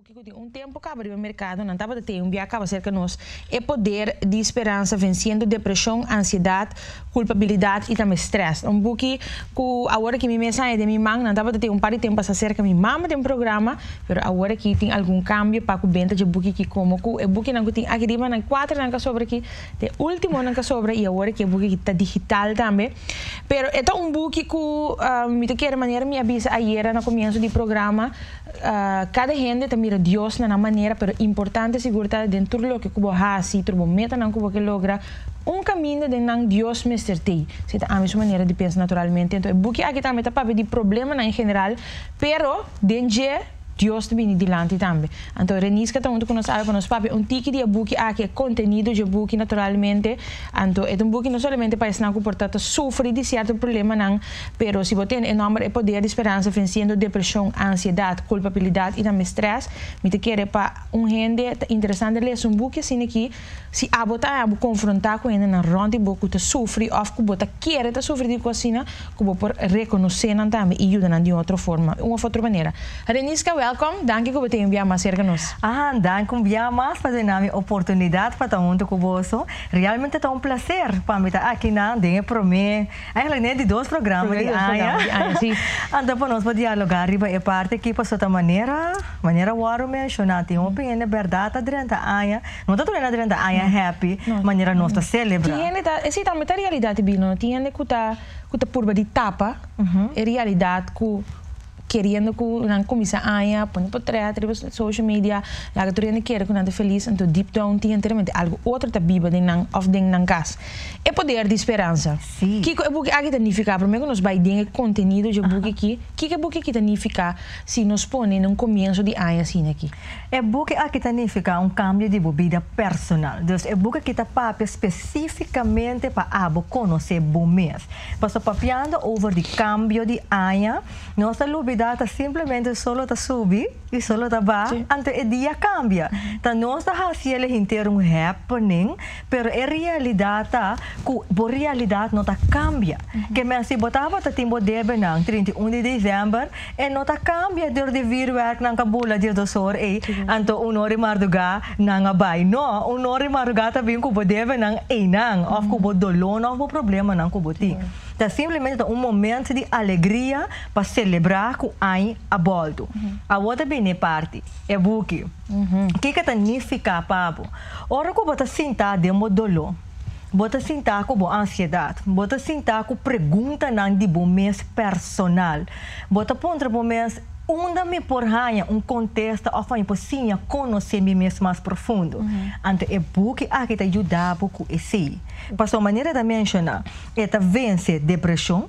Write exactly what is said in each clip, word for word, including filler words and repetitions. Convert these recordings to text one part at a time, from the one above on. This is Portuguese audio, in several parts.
Porque um tempo acaba no mercado, não estava a ter um dia acaba cerca de nós, é poder de esperança vencendo depressão, ansiedade, culpabilidade e também stress. Um pouco que agora que me mensagem de minha mãe, não estava a ter um par de tempo para cerca minha mãe tem um programa, mas agora que tem algum câmbio para que benta de buki que como que é buki não tem aqui riba não quatro não sobre aqui, de último não sobre e agora que é buki que está digital também. Pero é um buki que uh, me te quer maneira me avisa ayer no começo do programa, uh, cada gente também mira Dios na maneira, pero importante segurar dentro do que kubo hasi, turbo meta não kubo que logra um caminho de não Dios me certei. Se tá a mesma maneira de pensar naturalmente, então é porque aqui também tá para de problema em geral, pero dentro Dios te viene delante também. Então, Renisca está junto com nós, com nós papi, um tique de book aqui é conteúdo de book naturalmente. Então, é um book não somente para ensinar que portanto sofre de certo problema não, pero se você tem enorme poder de esperança vencendo depressão, ansiedade, culpabilidade e também stress, me te quer para um gente interessante ler um book assim aqui, se a botar a confrontar com ele na ronda book que sofre ou que botar quer te sofrer de coisa, que você por reconhecer não também e ajudar de outra forma, uma outra maneira. Renisca, welcome. Dank je que você enviar mais cerca nós. Ah, dank enviar mais para dar a oportunidade para estar junto com você. Realmente é um prazer para mim estar aqui na Dengue Pro Me. Eigenlijk nem de dois programas de Aya. Então, para nós dialogar riba é parte aqui para outra maneira, maneira waro mencionar tem uma opinião de verdade adrenta Aya. Não está tudo adrenta Aya happy, maneira nós está celebrar. Tiene ta, esse também tá realidade bino, tiene que tá que tá por de tapa, é realidade que querendo que não comece a põe por trás de social media, lá que tu ainda quer que não esteja feliz, então deep down tem inteiramente algo outro da Bíblia de não of de não casa. É poder de esperança. Sim. Que é o que aqui significa para mim que nós vai ter conteúdo de book aqui. Que é o que significa se nos põe num começo de ano assim aqui. É o que aqui significa um cambio de vida personal. Então é o que está papo especificamente para abo conhecer bom mês. Passo papiando over de cambio de ano, nossa lubida data simplesmente solo ta subi e solo ta ba ante o dia cambia. Então nós está fazendo inteiro um happening, pero a realidade que a realidade não ta cambia. Que me se botava ta timbo debe nang trinta e um de dezembro e não ta cambia dor de vir werk nang kabula de do sor e anto unori marduga nang abay no unori marduga ta bin ko bo debe nang e nang of ko bo dolon of bo problema nang ko bo ting. Então, simplesmente um momento de alegria para celebrar com ai a bordo. Uhum. A outra bem parte é buque. O que que significa papo? Ora que você sentar de modolo, você sentar com ansiedade, você sentar com pergunta não de bom mês personal, você pôr bom mês onde me por raia um contexto ou foi impossível conhecer me mesmo mais profundo. Então é buque aqui te ajudar pouco esse. Passou a maneira de mencionar é ta vencer depressão,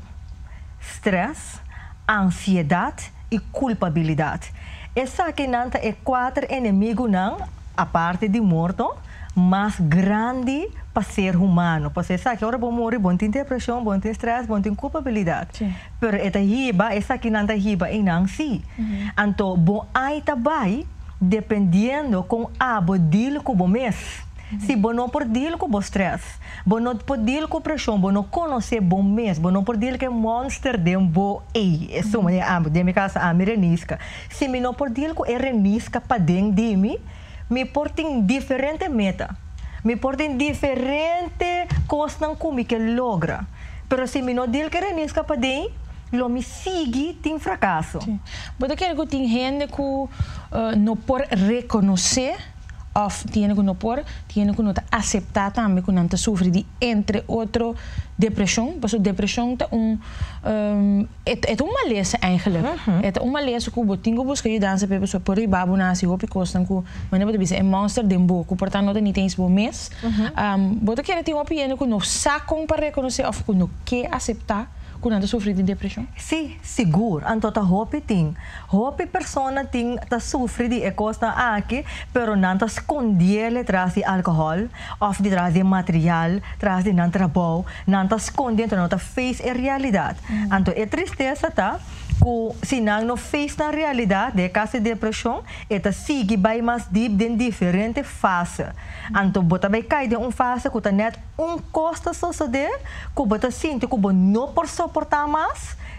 stress, ansiedade e culpabilidade. Essa aqui não é quatro inimigos não, a parte de morto, mais grande para ser humano. Porque essa aqui, agora vou morrer, bom tem depressão, bom tem stress, bom tem culpabilidade. Mas essa riba, essa aqui não é riba e não si. Então, bom aí também, dependendo com a bodil com o mês. Se você não pode deal com o stress, você não pode deal com a pressão, você não conhece bom mês, você não pode deal com o monster de um bom ei. Isso é a minha casa, a minha renisca. Se eu não pode deal com a renisca para dentro de mim, me portem diferente meta, me portem diferente coisas que que logra. Pero se me não deal com a renisca para dentro, lo me sigue tem fracasso. Você quer que tem gente que uh, não pode reconhecer of tiene que não por tiene que não aceitar também que não está sofre de entre outro depressão, porque depressão é um um é, é uma lesson eigenlijk. Uh-huh. É uma lesson que você tem que buscar ajuda para pessoa por babu na se hopi costan que mas não dizer é monster de boco, portanto não tem nem bom mês. Um você quer ter uma opinião que não sabe para reconhecer of que não quer aceitar quando sofre de depressão? Sim, seguro. Então, tá hopi ting. Hopi persona ting tá sofre de coisa aqui, pero não tá escondendo atrás de álcool, ou de trás de material, atrás de não trabalho, não tá escondendo, não tá face a realidade. Então, é tristeza tá que se não não fez na realidade de caso de depressão, eta sigue vai mais deep em diferente fase. Então, bota vai cair de um fase que tá net um costa suceder, que bota sente que não por suportar mais,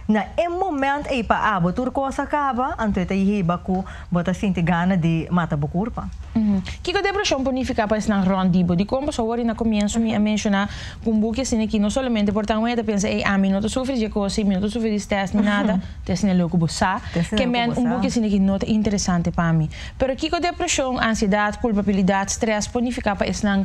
Na em momento aí pa abo tur coisa acaba, anto eta hiba ku bota sinti gana de mata bukurpa. Uhum. Que que a depressão bonifica para esse rondibo? De como só na começo me a mencionar com buque assim aqui não somente por tanto é pensa ei a mim não tô sofrendo de coisa, mim não tô sofrendo de stress nem nada, teste nem louco bossa, que men um buque assim aqui não é interessante para mim. Pero que que a depressão, ansiedade, culpabilidade, stress bonifica para esse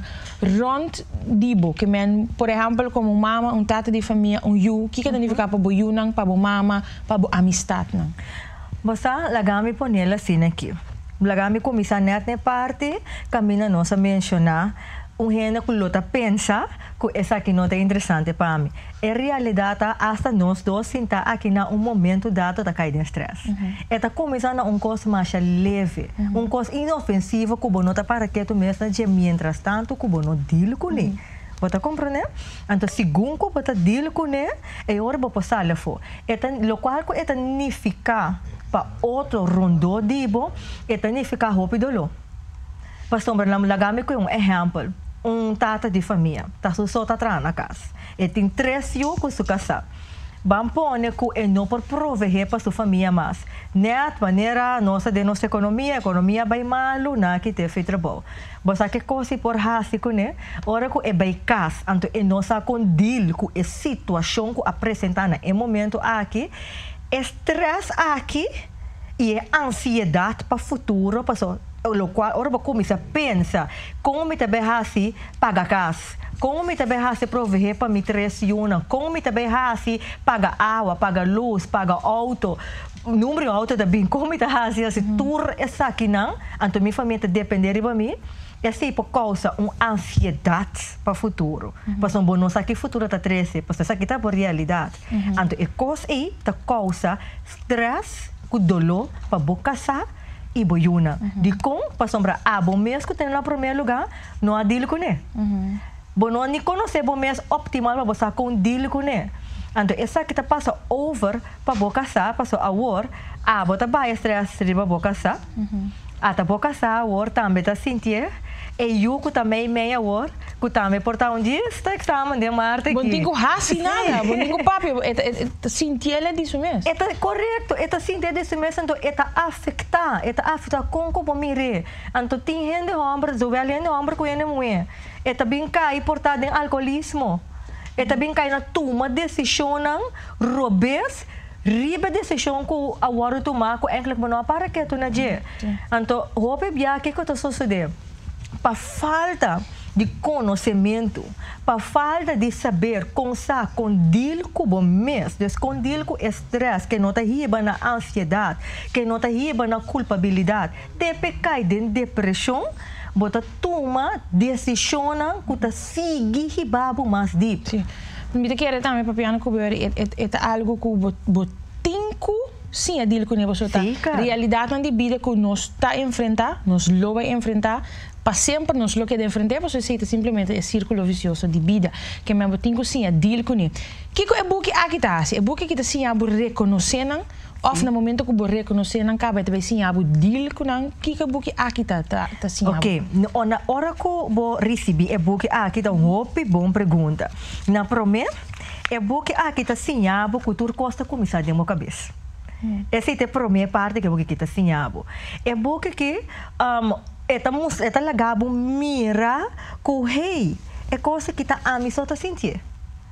rondibo, que men por exemplo como mama, um tata de família, um you, que que bonifica para bo you nang, para bo mama, para bo amistade nang. Bossa lagami ponela assim aqui. Lagami começar net ne parte, camina nossa mencionar um gente que lota pensa que essa aqui não é interessante para mim. Em realidade, hasta nós dois sentar aqui na um momento dado da caída de estresse. Eta começando um coisa mais leve, um coisa inofensivo que o nota para que tu mesmo de mientras tanto que o não deal com ele. Você compreende? Então, segundo que você deal com ele, é hora para passar lá fora. Eta lo qual que eta nifica para outro rondo dibo, eta nifica rápido lo. Pastor, vamos lagami com um exemplo. Um tata de família, tá só tá atrás na casa. E tem três filhos com sua casa. Vamos pôr que ele não pode prover para sua família mais. Net maneira nossa de nossa economia, economia vai mal, na que te fez trabalho. Você que coisa por rásico, né? Ora que é vai casa, então é nossa com deal com a situação que apresenta no momento aqui, estresse aqui e ansiedade para o futuro, para o qual ora para começar a pensar como me também assim pagar casa, como me também assim prover para me tresiona, como me também assim pagar água, pagar luz, pagar auto, número auto também, como me também assim tur essa aqui não, então minha família depender de mim. E assim, por causa de uma ansiedade para o futuro. Porque uhum. não sabe que o futuro está treze, porque isso aqui está por realidade. Uhum. Então, a coisa aí está causa stress, com dor para a casar e boiuna. Uhum. De como, para sombra, ah, bom mês que tem no primeiro lugar, não há deal com ele. Uhum. Bom, não nem conhecer bom mês optimal para você com deal com ele. Então, essa aqui está passa over para a casar, passa a war, ah, bota vai stress para a casar. Ah, tá boa casar, war também está sentir. E eu que também meia hora, que também portar um dia, está exame de Marte aqui. Bom, digo raci nada, bom, digo papi, sentir ele disso mesmo. É correto, é sentir disso mesmo, então é afetar, é afetar com como mire. Então tem gente homem, zuvel gente homem com ele mulher. É também cai portar em alcoolismo. É também cai na toma decisão, robes, riba decisão que a hora tomar, que é que não para que tu não dia. Então, roupa bia que que tu sucede. Para falta de conhecimento, para falta de saber conversar com deal com o mês, com deal com o estresse, que não está riba na ansiedade, que não está riba na culpabilidade, te cai de depressão, bota toma decisão que está seguir riba mais deep. Sim. Me querer também papiano que é é algo que o botinco sim, é deal com ele, você tá. Realidade na vida que nós está enfrentar, nós lo vai enfrentar. Para sempre nós lo que de enfrentar, você aceita simplesmente é círculo vicioso de vida que me botinho sim a deal com ele. Que é buque aqui tá, é buque que tá sim a reconhecer não, ou no momento que o reconhecer não cabe também sim a deal com não, que é buque aqui tá tá tá sim. Ok, na hora que eu recebi é buque aqui tá uma boa pergunta. Na primeira é buque aqui tá sim a buque tu costa começar de uma cabeça. Essa é a primeira parte que é buque que tá sim a buque. É buque que um, Eta mus, eta lagabo mira ko hey, é coisa que tá a mim só tá sentir.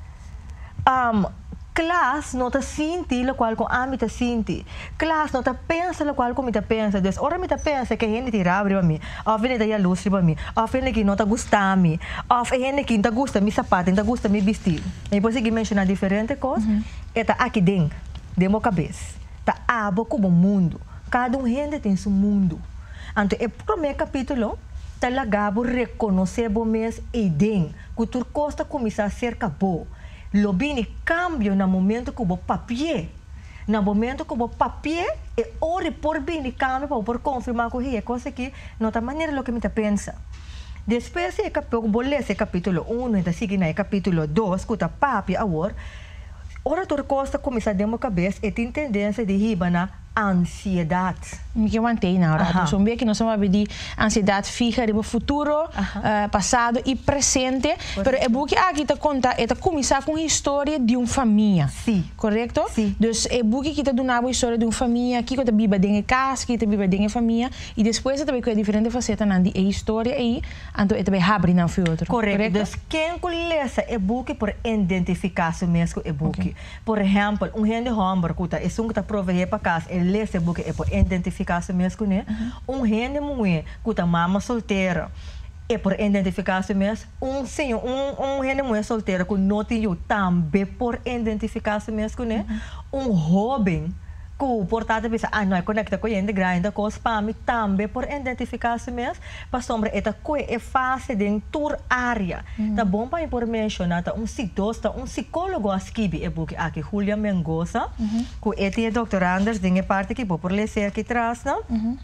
Um, class não tá sentir, o qual com a mim tá sentir. Class não tá pensa, o qual com me tá pensa. Des, ora me tá pensa que a gente tirar para mim, ou vem daí a luz para mim, ou vem que não tá gostar mim, ou vem que não tá gosta me sapato, não tá gosta me vestir. E depois que mencionar diferente coisas, uhum. Eta aqui dentro, de minha cabeça, tá abo como mundo. Cada um gente tem seu mundo. Então, o primeiro capítulo, talagabo reconhecer o mês e den, que tu costa começar a ser capô. Lobini cambio no momento que o papier, no momento que o papier, e ora por bem cambio para por confirmar que é coisa que não tá maneira lo que me tá pensa. Depois é capítulo, vou ler esse capítulo um, então sigue na capítulo dois, que tá papi agora. Ora tu costa começar a dar uma cabeça e tem tendência de riba na ansiedade. Que mantém na hora. Então, que nós vamos de ansiedade fixa de futuro, uh, passado e presente. Mas é bom que aqui te conta, é começar com a história de uma família. Sim. Correto? Sim. Então, é bom que te dá uma história de uma família, que te vive dentro de casa, que te vive dentro de família, e depois também com a diferente faceta na história aí, então é também abre na outro. Correto. Então, quem conhece é bom que por identificar-se mesmo é bom. Por exemplo, um gente homem, que é um que está provando para casa, ele lê é bom que é por identificar se mesmo, né? Um gente mulher que tá mama solteira é por identificar se mesmo. Um senhor, um um gente mulher solteira que não tem também por identificar se mesmo, né? Um jovem que portanto pensa ah não é conecta com gente grande com os pami também por identificar se mesmo. Para sombra é coisa é fácil de tour área. Tá bom para por mencionar tá um psicosta, um psicólogo aqui é porque aqui Julia Mengosa, que é doutor Anders de parte que por ler aqui atrás, não?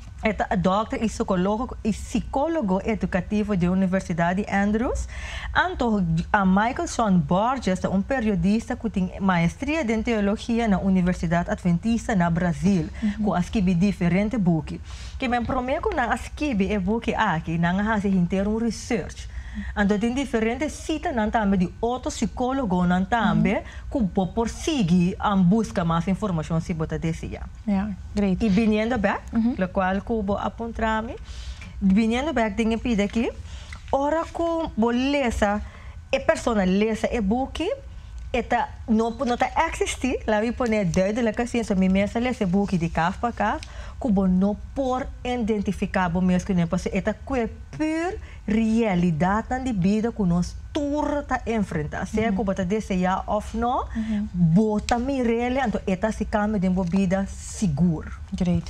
É doutor e psicólogo e psicólogo educativo da Universidade Andrews. Anto a Michael Sean Borges, um periodista que tem maestria em teologia na Universidade Adventista na Brasil, com escreve diferentes buques. Que me prometo na escreve é buque aqui, na faz inteiro um research. Então tem diferentes sites nan também de outros psicólogos nan também que por seguir a busca mais informação se botar desse já. Yeah, great. E vindo back, o qual que vou apontar me, vindo back tem que pedir aqui, ora que vou ler é pessoa lesa é book eta não não tá existir lá vi pone duidelijk assim so me mesa lesa book de caf para caf como não por identificar bom mesmo que nem passa eta que pur realidade na vida que nós tur tá enfrentar se como bota desejar of não bota me real então eta se calma de uma vida segura. Great.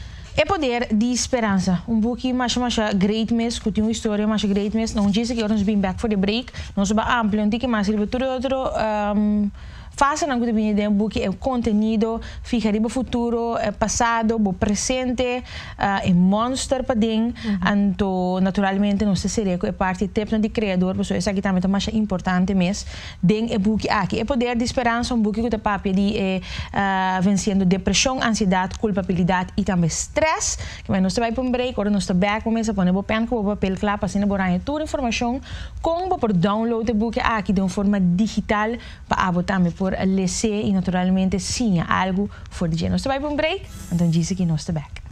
É poder de esperança. Um pouquinho mais, mais great mesmo, que tem uma história mais great mesmo. Não diz que nós vamos back for the break. Nós vamos ampliar um pouquinho mais. Ele vai tudo outro. Um, Faça na coisa bem de book é conteúdo, fica riba futuro, é passado, o presente, uh, é monster para dentro. Então, naturalmente, não sei se é parte do tempo de criador, mas isso aqui também é mais importante mesmo. Dentro é book aqui. É poder de esperança, um book que o papo de é, uh, vencendo depressão, ansiedade, culpabilidade e também stress. Que nós vai para um break, agora nós estamos back, começa a pôr o pen com o papel claro, para assim, botar toda a informação, como para download o book aqui de uma forma digital, para abotar por ler e naturalmente sim algo for de nós vai para um break então diz que nós estamos back.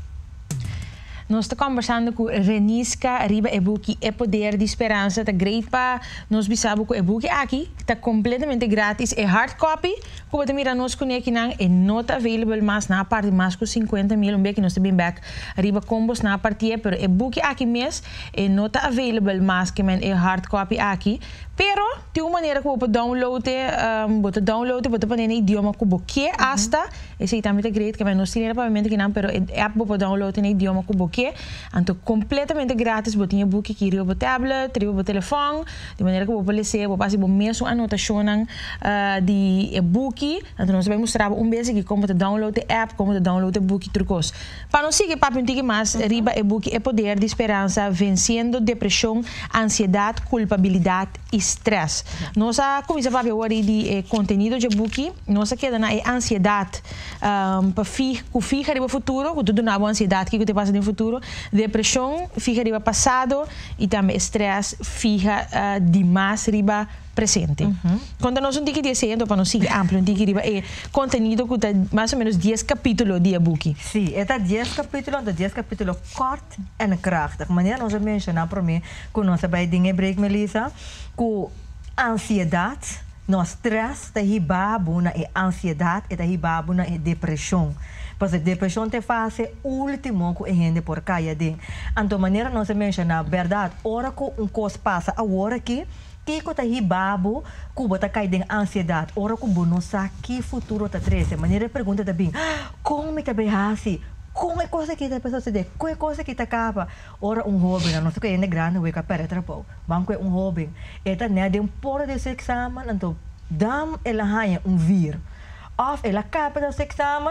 Nós estamos conversando com Reniska Riba e-book é poder de esperança tá great para nós bisabo com e-book aqui está completamente grátis é hard copy como te mira nós com aqui não é not available mas na parte mais com cinquenta mil um que nós estamos back Riba combos na parte pero e-book aqui mesmo é not available mas que é hard copy aqui pero tem uma maneira que você download um, você download você pode em idioma que você quer hasta esse aí também é great que vai nós temos pagamento que não pero app você download em idioma que você então completamente grátis você tem book aqui no tablet no telefone de maneira que você pode ler você passa mesmo anotação uh, de e-book então nós vamos mostrar um beijo aqui como você download a app como você download o book trucos para não seguir papo um pouquinho mais Riba e-book é poder de esperança vencendo depressão ansiedade culpabilidade e stress. Nossa começa a ver o de eh, conteúdo de book, nossa queda na é ansiedade um, para fi, que fica no futuro, que tudo na ansiedade que te passa no futuro, depressão fica no passado e também stress fica uh, demais riba presente. Uhum. Quando nós não temos que dizer, para nós seguir amplo, não temos que dizer, é conteúdo que tem mais ou menos dez capítulos de book. Sim, é dez capítulos, dez capítulos kort en krachtig. Maneira nós mencionar para mim, que nós vai dinheiro break Melissa, que ansiedade, nós stress, tá ribabo na é ansiedade, é ribabo na é depressão. Porque a depressão te faz o último que a gente por cair de. Então, maneira nós mencionar, verdade, hora que um coisa passa, a hora que que ko ta hibabo ku bota cai de ansiedade ora ku não sabe que futuro ta treze maneira pergunta também como me tabe hasi como é coisa que a pessoa se de qual é coisa que ta acaba ora um hobby não sei que é grande we ka para trapo banco é um hobby eta né de um por de esse exame então dam ela hanha um vir of ela capa do exame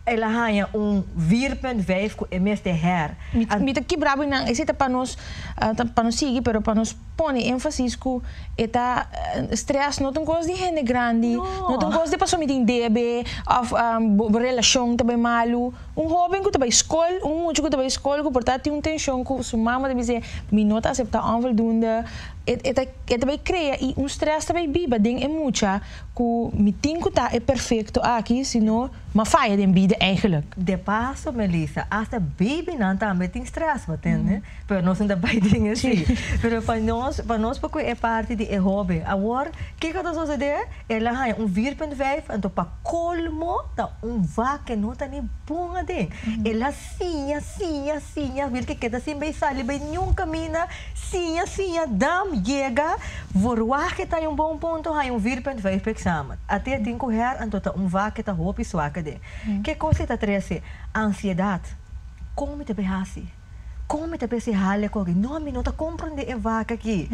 ela ganha um vier punt vijf com M S de her. Mita quebrado não, esse tá para nós, para nós seguir, pero para nós põe ênfase com eta stress, não tem coisa de gente grande, não tem coisa de passar me tem D B, of relação também malo, um jovem que tá para escola, um músico que tá para escola, que portanto tem uma tensão com sua mama de dizer, me nota aceitar onvoldoende, eta eta vai criar e um stress também biba, ding é muita, que me tem que tá é perfeito aqui, senão ma falha de vida eigenlijk. De paso, Melissa, hasta baby não também tem stress, entende? Mm. Pero nós ainda vai dingen assim. Pero para nós, para nós porque é parte de é hobby. Agora, o que que está sucedendo? Ela ganha um vier punt vijf, então para colmo, tá um vaca não tá nem bom de. Ela sinha, sinha, sinha, vir que queda assim bem sali, bem nenhum camina, sinha, sinha, dam, chega, voar que tá em um bom ponto, ganha um vier punt vijf per examen. Até tem que correr, então tá um vaca tá roupa e suaca. Mm. Que coisa está treze? Ansiedade. Como te behasi? Como te behasi hale ko? Não, me não tá compreendendo a vaca aqui.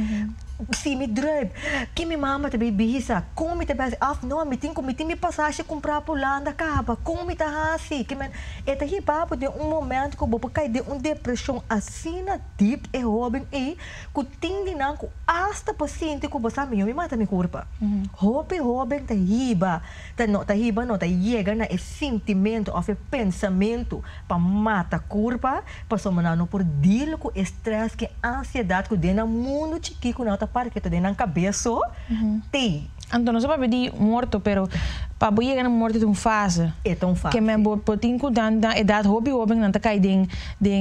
Se me drive, que me mama te behisa. Como me te behasi? Af, não, me tem como me passagem comprar por lá na caba. Como me tá hasi? Que men, eta hi papo de um momento que eu cai de uma depressão assim na deep e robin e que tem de não que hasta paciente que você me me mata me corpa. Hope robin te hiba, te não te hiba não te chega na esse sentimento ou pensamento para mata corpa, para somar não por deal com estresse, que ansiedade que dentro do mundo chiquito não tá para que te dentro na cabeça tem. Então, não só para pedir morto, pero para chegar na morte de uma fase. É tão fácil. Que me pode incluir na idade hobby hobby não tá cai de de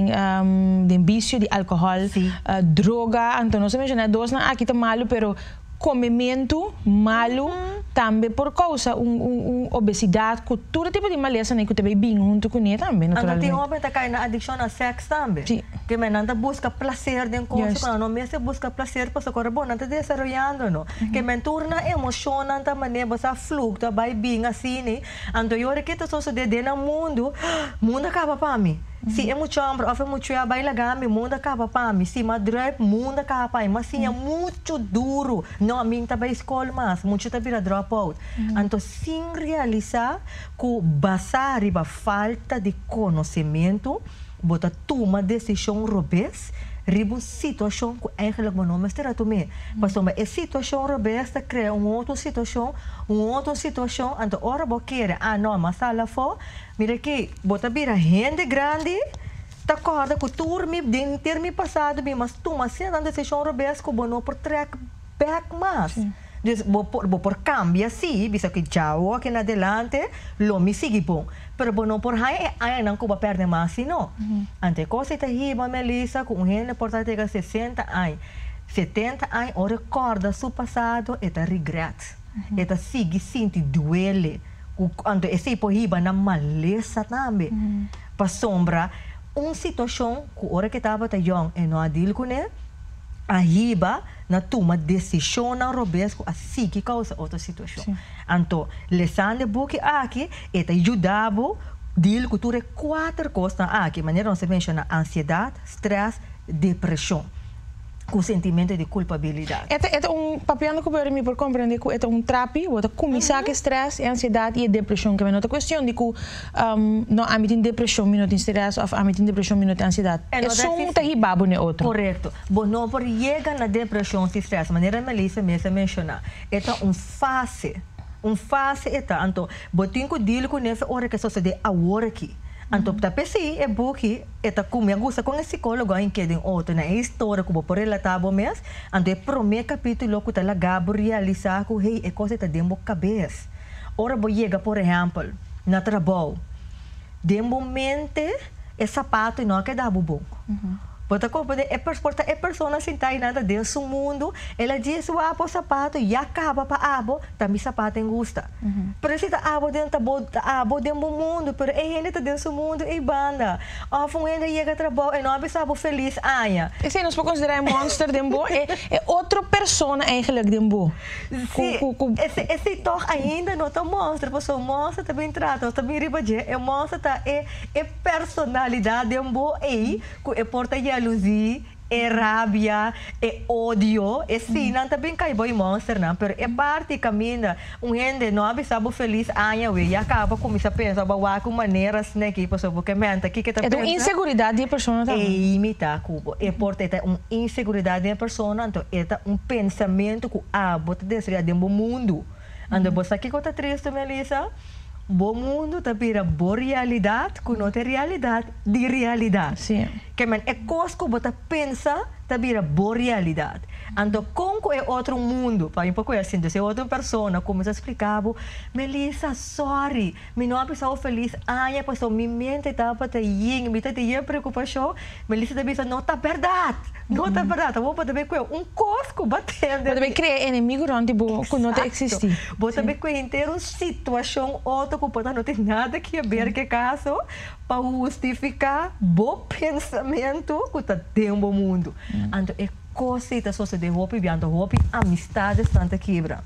de vício de álcool, uh, droga. Então, não se menciona dois na aqui tá malo, pero comimento malo uhum. também por causa um, um, um obesidade, que todo tipo de maleza né que também bem junto com ele também naturalmente. Tem homem que cai na adicção a sexo também. Sim. Que me nanta busca prazer de coisa, yes. Quando não me se busca prazer para socorrer bom, nanta desarrollando no. Uhum. Que me torna emoção nanta maneira você fluctua vai bem assim né. Ando eu que tá só de dentro do mundo, mundo acaba para mim. Se é muito amor, ou é muito a baila gami, mundo acaba para mim. Se madre, mundo acaba para mim. Mas sim é muito duro. Não, a mim tá para escola mas muito tá vira dropout. Então, sem realizar que basar riba falta de conhecimento, bota toma decisão robês, riba situação que eigenlijk não me estará tomando. Passou uma situação robês cria uma outra situação, uma outra situação, então ora bo querer, ah não, mas sala for, mira que bota vira gente grande, tá corda que turmi de ter me passado bem, mas toma sendo decisão robês que bono por track back mas. Dus vou por, vou por cambia sim, bisa que tchau aqui na adelante, lo me sigue bom. Pero bom não por aí, aí não que vai perder mais, não. Ante coisa tá riba, Melissa, com um gente por ter sessenta anos, setenta anos, ou recorda seu passado, e tá regret. E tá sigue, sente, duele. Ante esse por riba na maleza também. Para sombra, uma situação que hora que estava tá young, e não adil com ele, a riba na toma decisão na robesco assim que causa outra situação. Sim. Então, lesão de book aqui é te ajudava deal com tudo quatro coisas aqui, maneira não se menciona ansiedade, stress, depressão, com sentimento de culpabilidade. É é um papel que eu me por compreender que é um trapi, ou é começar que stress, ansiedade e depressão que é outra questão de que um, não há muito depressão, muito stress, ou há muito depressão, muito ansiedade. É só um terrível né outro. Correto. Bom, não por chegar na depressão e stress, maneira Melissa mesmo menciona, é um fase, um fase é tá, então, botinho que deal com nessa hora que sucede agora aqui. Então, tá pensei, é book, é tá como eu gosto com esse psicólogo em que tem outro na história que vou por relatar bom mês. Então, é primeiro capítulo que tá lá gabo realizar que hey, é coisa tá dentro da cabeça. Ora vou chegar, por exemplo, na trabalho, de momento é sapato e não é dá bom. Bota como é porta é pessoa sentada nada dentro do mundo, ela diz o abo sapato e acaba para abo, também sapato em gusta. Precisa abo dentro da abo dentro do mundo, pero é ele tá dentro do mundo e banda. Of um ele chega trabalho e não é sabo feliz aia. Esse nós podemos considerar monster dembo é é outra pessoa eigenlijk dembo. Sim. Esse esse toch ainda não tá monstro, pessoa monstro também trata, também riba de é monstro tá é é personalidade dembo e que é porta luzir é rabia, é ódio, é sim, não também cai boi monster, não, pero é parte caminha, um gente não abre sabe feliz, anha, e acaba começa a pensar, bawa com maneiras, né, que pessoa porque mente, que que tá pensando. É uma inseguridade da pessoa também. É imitar, cubo, é porque é uma inseguridade da pessoa, então é um pensamento que ah, bota desse dentro do mundo, ando você aqui que tá triste, Melissa. Bom mundo tá vira boa realidade, que não tem realidade de realidade. Sim. Que man, é coisa que você pensa, tá vira boa realidade. Então, como é outro mundo, para um pouco é assim, se outra pessoa começa a explicar, Melissa, sorry, me não estou feliz, ai, pessoa, minha mente tá para te ir, me tá te ir preocupação, Melissa tá dizendo, não tá verdade, não tá verdade, vou também com um cosco batendo. Vou também criar inimigo onde que não existe. Vou também com inteiro uma situação outra que não tem nada que ver que caso para justificar bom pensamento que tá dentro do mundo. Então, é coisa só se derruba, viando roupa, amistades tanta quebra,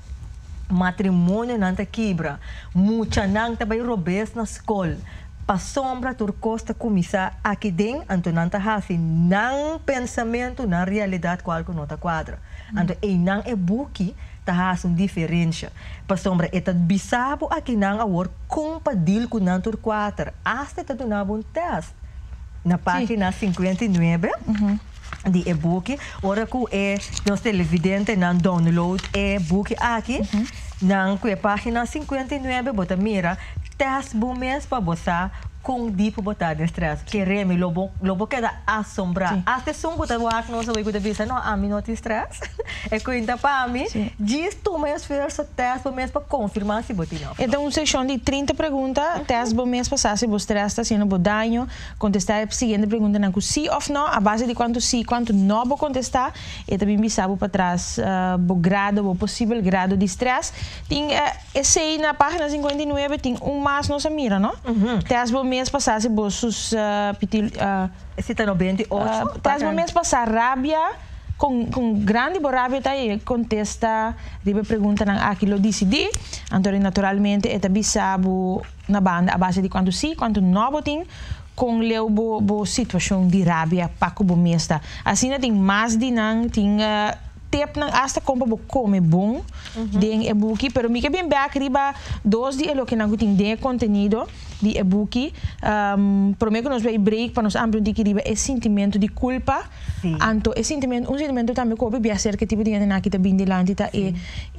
matrimônio tanta quebra, muita não também robês na escola. Para sombra, tu costa começar aqui dentro, então não está assim, não pensamento, na realidade, qual que não está quadra. Então, e não é buque, tá assim diferença. Para sombra, é tá bisabo aqui não a work compadil com não tur quadra. Hasta tá donava um teste na página cinquenta e nove. Uhum. De e-book, ora que é nosso televidente não download e-book aqui, uhum. Não que é página cinquenta e nove, bota mira, teste bom mês para você com tipo botar de stress, que reme lobo lobo queda assombrar. Até som botar o ar não sabe o que deve ser, não a mim não tem stress. É que ainda para mim, diz tu mês fez o teste bom mês para confirmar se botar não. Então uma sessão de trinta perguntas, teste bom mês passar se você stress está sendo bodanho, contestar a seguinte pergunta não sim ou não, a base de quanto sim, quanto não vou contestar, e também me sabe para trás o grado, o possível grado de stress. Tem esse aí na página cinquenta e nove tem um mais nossa mira, não? Teste bom mês passar se bolsos uh, pitil uh, se tá no vinte e oito uh, tás mês passar rábia com com grande rábia tá aí contesta ribe pergunta nang aquilo decidi então naturalmente é também sabe na banda a base de quanto sim quanto não tem com leu bo, bo situação de rábia paco bo mesta assim tem mais de nang tem uh, tep nang hasta compra bo come bom den e-book pero mi que bem back riba dos de lo que nang tem de conteúdo de e-book um, prometo que nós vai break para nós ampliar de que riba é sentimento de culpa anto é sentimento um sentimento também que bem acerca tipo de gente na que tá bem delante tá é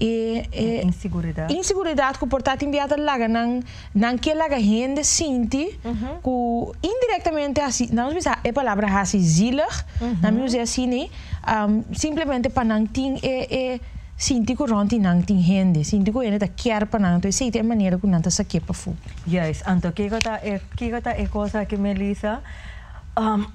é inseguridade inseguridade que portar enviada laga nang nang que laga gente sente que indiretamente assim não sei se é palavra assim zielig na minha usar assim né um, simplesmente para não ter é, é sinto que ronti não tem gente, sinto que ele está quer para não, então essa é a maneira que não está saque para fu. Yes, então que gota é que gota é coisa que Melissa, um,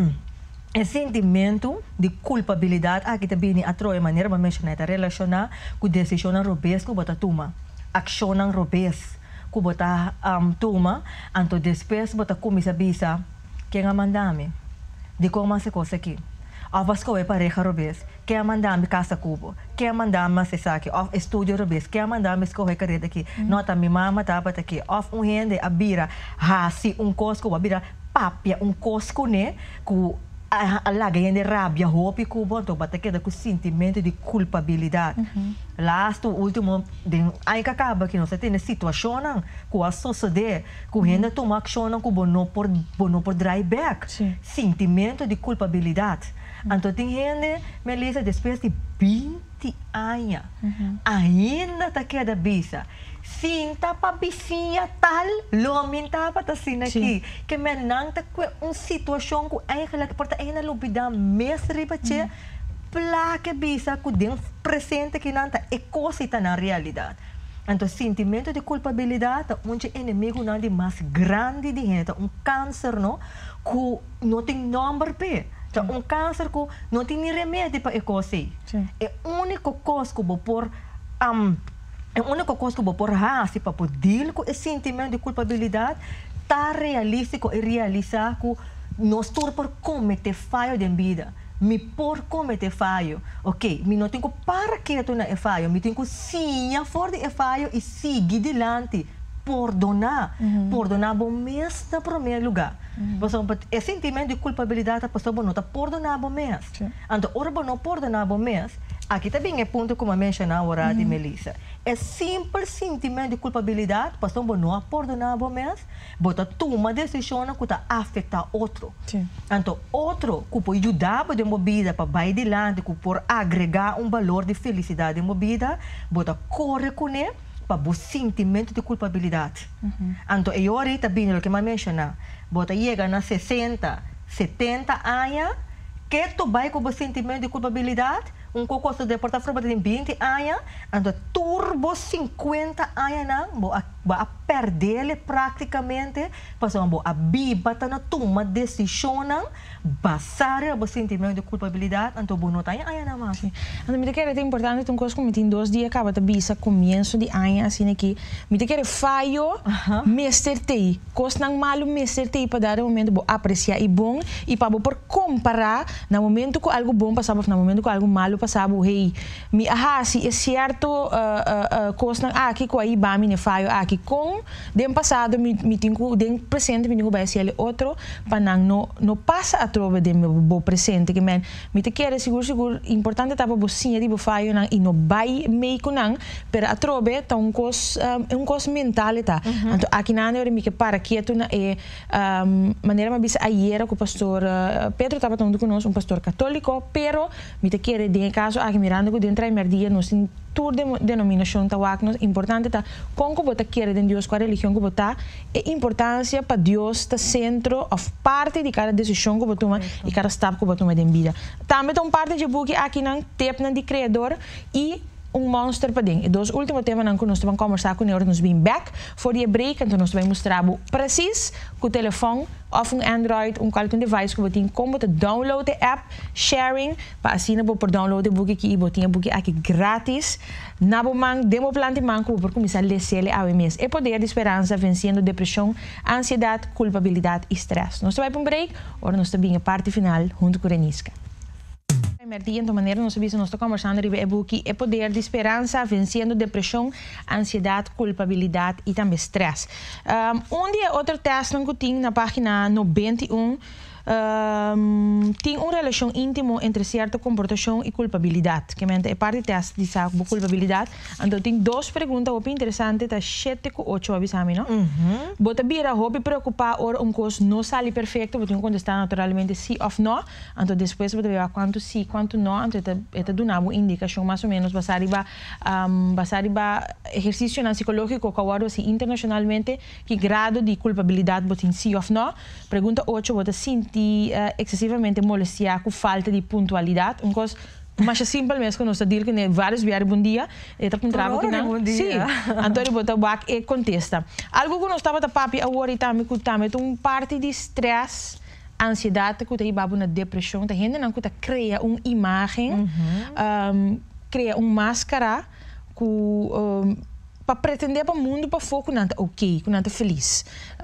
é sentimento de culpabilidade aqui também a troia maneira para mencionar a relacionar com decisão robês que bota toma, ação não robês que bota um, toma, então depois bota começa a bisa quem a mandame, de como se coisa aqui. Of vasco é pareja robês, que a mandar-me casa cubo, que a mandar-me se saque, of estúdio robês, que a mandar-me escorrer careta aqui, nota minha mama tapa aqui, of um rende a bira, hasi um cosco, a bira papia um cosco né, que a laga rende rabia, roupa cubo, então bate queda com sentimento de culpabilidade. Last, último, aí que acaba que não se tem situação não, que a sociedade, que rende toma ação não, que não por não por drive back, sentimento de culpabilidade. Então, tem gente, Melissa, depois de vinte anos, uhum. ainda está queda bisa. Sinta para bicinha tal, lomin tá para assim aqui. Que menang tá com uma situação que aí que ela porta aí na lubida mestre bache, placa bisa que den presente que não tá é coisa tá na realidade. Então, sentimento de culpabilidade é um inimigo não de mais grande de gente, um câncer não, que não tem nome para então, um câncer que não tem nem remédio para isso. É a única coisa que vou pôr, um, é a única coisa que vou pôr raça para poder com esse sentimento de culpabilidade, tá realístico e realizar que nós todos por cometer falha de vida. Me por cometer falha, ok? Me não tenho que parar quieto na falha, me tenho que sim a fora de falha e seguir adiante perdonar. Uhum. Perdonar bom mês na primeiro lugar. Uhum. É sentimento de culpabilidade, a pessoa não está perdonar bom mês. Então, ora não perdonar bom mês, aqui também é ponto como mencionou a de Melissa. É simples sentimento de culpabilidade, a pessoa não perdonar bom mês, bota toma decisão que está afetar outro. Sim. Então, outro que pode ajudar a uma vida para vai adiante, que pode agregar um valor de felicidade em uma vida, bota corre com ele para o sentimento de culpabilidade. Uhum. Então, eu ahorita bem o que eu mencionei, bota chega na sessenta, setenta anos, que tu vai com o sentimento de culpabilidade, um cocoso de porta-fora tem vinte anos, então turbo cinquenta anos não, vai a perder praticamente, porque a biba está na toma decisão, basar o sentimento de culpabilidade, então não tem anos não mais. Então, me quero é importante um coisa como tem dois dias acaba de bisa começo de ano assim aqui, me quero falho, mestre tei, coisa não malo mestre tei para dar um momento para apreciar e bom e para por comparar no momento que algo bom passava, no momento que algo malo passava, hey, me ah se é certo, uh, uh, uh, coisa ah aqui com aí ba me ne falho aqui com dem passado me me tenho dem presente me tenho vai ser outro para não não passa a trova de meu bo presente que men me te quer seguro seguro importante tá para você de falho não e não vai meio com não pero a trova tá um cos um, um cos mental tá então aqui na hora me que para quieto na é um, maneira mais bisa ayer com o pastor uh, Pedro estava falando conosco um pastor católico pero me te quer de caso aqui mirando que dentro da dia nós tem toda denominação tá waknos importante tá com que bota quer de Deus com a religião que bota é importância para Deus tá centro of parte de cada decisão que bota e cada step que bota uma em vida também tem parte de book aqui não tep de criador e um monster para dentro. E dos últimos temas que nós vamos conversar com ele, nós vamos back for the break, então nós vamos mostrar preciso com o telefone ou um Android, um qualquer device que você tem como te download a app, sharing, para assim não por download o book aqui e botinha book aqui grátis. Na bomang demo plante manco por começar a ler ele ao mês. É poder de esperança vencendo depressão, ansiedade, culpabilidade e stress. Nós vamos para um break, agora nós estamos a parte final junto com a Renisca. De maneira nós sabemos nós estamos conversando sobre o book é poder de esperança vencendo depressão, ansiedade, culpabilidade e também stress. Um, um dia outro teste que tem na página noventa e um um, tem uma relação íntima entre certa comportação e culpabilidade. Que é parte do teste de saco culpabilidade. Então tem duas perguntas muito interessantes, tá sete com oito avisamos, não? Uhum. Bota bira hobby preocupar or um coisa não sai perfeito, você tem que contestar naturalmente sim ou não. Então depois você vai ver quanto sim, quanto não. Então é dá uma indicação mais ou menos basada um, basada exercício psicológico que agora assim internacionalmente que grado de culpabilidade você tem sim ou não. Pergunta oito você sente uh, excessivamente molestia com falta de pontualidade, um coisa mas é simples mesmo que nós estamos dizendo que vários viagens bom dia e está com trabalho que não sim então ele bota back e contesta algo que nós estava da papi agora também que também um parte de stress ansiedade que tem babu na depressão tem gente não que cria uma imagem uhum. um, cria uma máscara que um, para pretender para o mundo para foco não ok, que não está feliz.